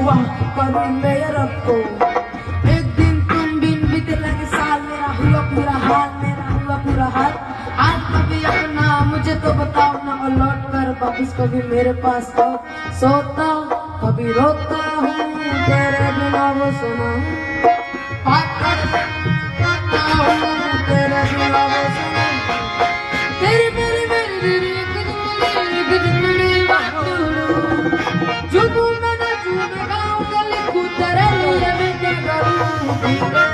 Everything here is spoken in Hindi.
दुआ करूं मैं रब को। एक दिन तुम बिन बीते लगे साल, मेरा हुआ पूरा हाल, मेरा हुआ पूरा हाल। आज कभी अपना मुझे तो बताओ ना, और लौट कर वापिस कभी मेरे पास आओ। सोता कभी रोता हूँ तेरे बिना वो सनम, तेरे बिना वो सनम। तेरी मेरी मेरी जो तू मैं ना तू मैं गाऊं, कल लिखूं तेरे लिए मैं क्या करूं।